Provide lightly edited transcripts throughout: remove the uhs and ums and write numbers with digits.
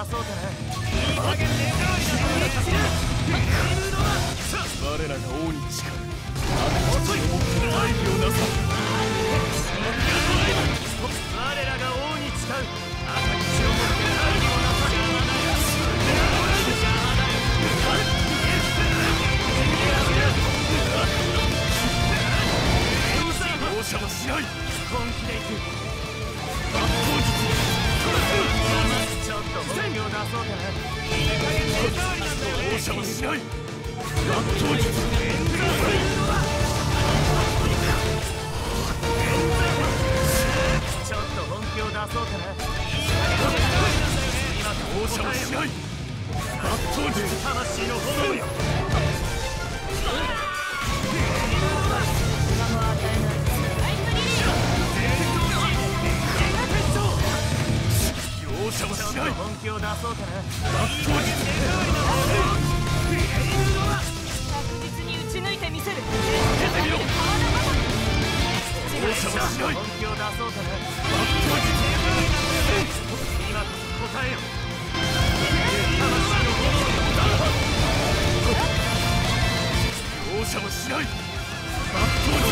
そうかな。 我らが王に誓う。あなたたちをもって大義をなさ。 我らが王に誓う。赤き血をもって大義をなさ。 容赦はしない。 本気でいく。 圧倒術。 ちょっと本気を出そうかな。 容赦はしない。圧倒術。 ちょっと本気を出そうかな。 容赦はしない。圧倒術。 魂の炎よ。 容赦はしない。 本気を出そうかな。 圧倒術。 確実に打ち抜いてみせる。 容赦はしない。 本気を出そうかな。 圧倒術。 今こそ答えよ。 容赦はしない。圧倒術。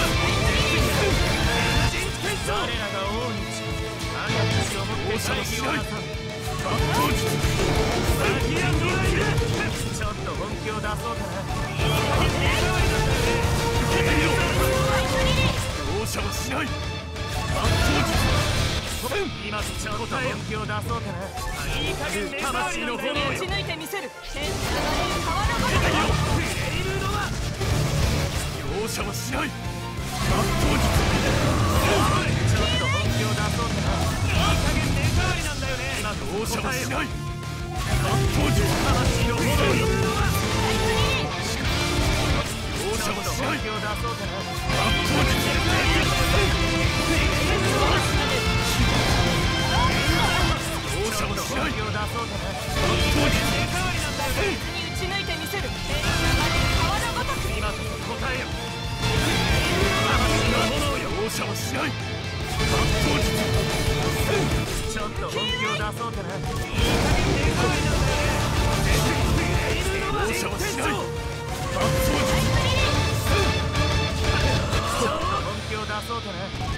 我らが王に誓う。赤き血をもって大義をなさ。 圧倒術。 ちょっと本気を出そうかな。 容赦はしない。圧倒術。 今こそちょっと本気を出そうかな。いい加減魂の炎よ。 打ち抜いてみせる。天使が流れる川のごとく。 容赦はしない。圧倒術。 ちょっと本気を出そうかな。いい加減目障りなんだよね。今こ容そ赦はしない。圧倒術。 魂の炎よ。 容赦はしない。 本気を出そうかな。 圧倒術。容赦はしない。 本気を出そうかな。 圧倒術。 打ち抜いてみせる。天使が流れる川のごとく。 今こそ答えよ。 容赦はしない。圧倒術。 ちょっと本気を出そうかな。 容赦はしない。圧倒術。 ちょっと本気を出そうかな。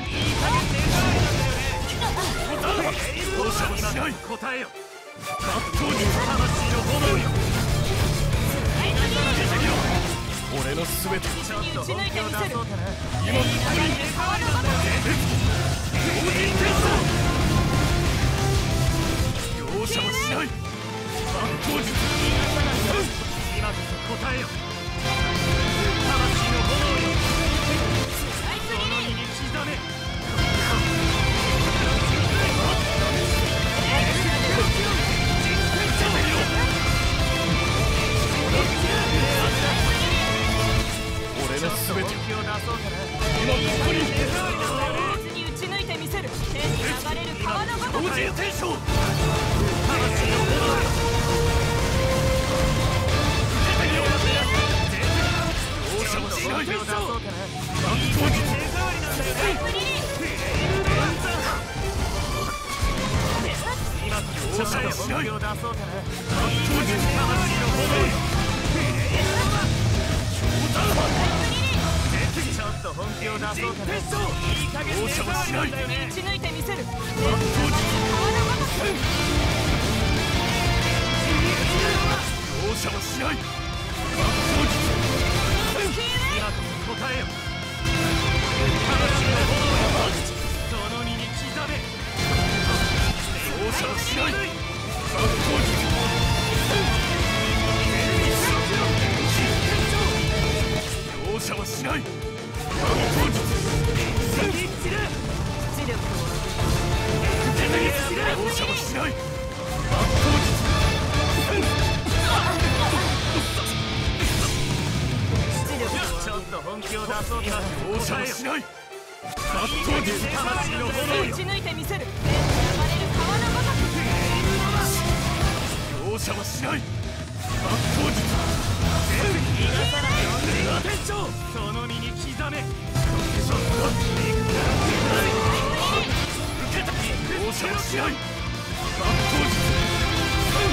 容赦はしない。 答えよ。 圧倒術。 魂の炎よ。 俺のすべて。 ちょっと本気を出そうかな。 今ここに。 川のごとく。 容赦はしない。圧倒術。 今こそ答えよ。魂の炎よ。その身に刻め。 俺のすべて。 本気を出そうかな。 今ここに。 確実に打ち抜いてみせる。天に流れる川のごとく。 同時天将。 魂の炎よ。 容赦はしない。 本気を出そうかな。 圧倒術。 今こそ容赦はしない。 本気を出そうかな。 圧倒術。 魂の炎よ。ちょっと本気を出そうかな。いい加減容赦はしない。 打ち抜いてみせる。天に流れる川のごとく。 容赦はしない。圧倒術。 今こそ答えよ。魂の炎よ。その身に刻め。 容赦はしない。圧倒術。容赦はしない。圧倒術。 出力を容赦はしない。圧倒術。 ちょっと本気を出そうかな。 容赦はしない。圧倒術。 魂の炎よ。 打ち抜いてみせる。天に流れる川のごとく。 容赦はしない。圧倒術。 逃がさないよ。天長。その身に刻め。 容赦はしない。圧倒術。